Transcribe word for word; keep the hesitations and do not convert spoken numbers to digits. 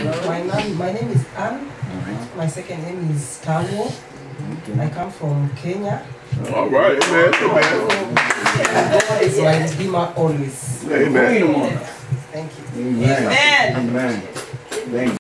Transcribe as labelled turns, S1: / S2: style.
S1: My name, my name is Anne. My second name is Tawo. I come from Kenya.
S2: All right, amen. Amen.
S1: God is my redeemer always.
S2: Amen.
S1: Thank you.
S3: Amen. Amen. Amen. Thank you.